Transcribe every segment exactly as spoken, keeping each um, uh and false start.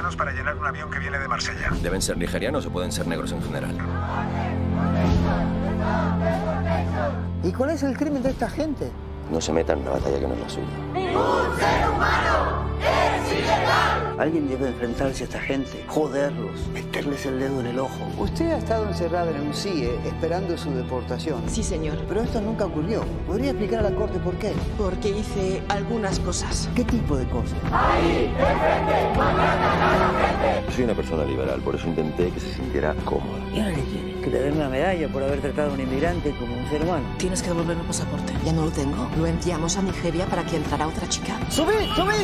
solicitados para llenar un avión que viene de Marsella. ¿Deben ser nigerianos o pueden ser negros en general? ¿Y cuál es el crimen de esta gente? No se metan en una batalla que no es la suya. ¡Ningún ser humano es ilegal! Alguien debe enfrentarse a esta gente, joderlos, meterles el dedo en el ojo. Usted ha estado encerrado en un C I E esperando su deportación. Sí, señor. Pero esto nunca ocurrió. ¿Podría explicar a la corte por qué? Porque hice algunas cosas. ¿Qué tipo de cosas? ¡Ahí, de frente! ¡Maltratan a la gente! Soy una persona liberal, por eso intenté que se sintiera cómoda. ¿Y ahora qué quiere? Que le den una medalla por haber tratado a un inmigrante como un ser humano. Tienes que devolverme el pasaporte. Ya no lo tengo. Lo enviamos a Nigeria para que entrara otra chica. ¡Subid! ¡Subid!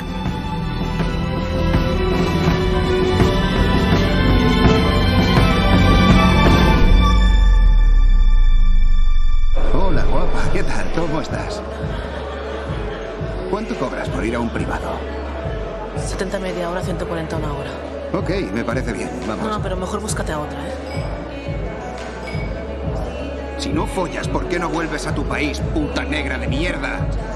Hola, guapa. ¿Qué tal? ¿Cómo estás? ¿Cuánto cobras por ir a un privado? setenta media hora, ciento cuarenta una hora. Ok, me parece bien. Vamos. No, pero mejor búscate a otra, ¿eh? Si no follas, ¿por qué no vuelves a tu país, puta negra de mierda?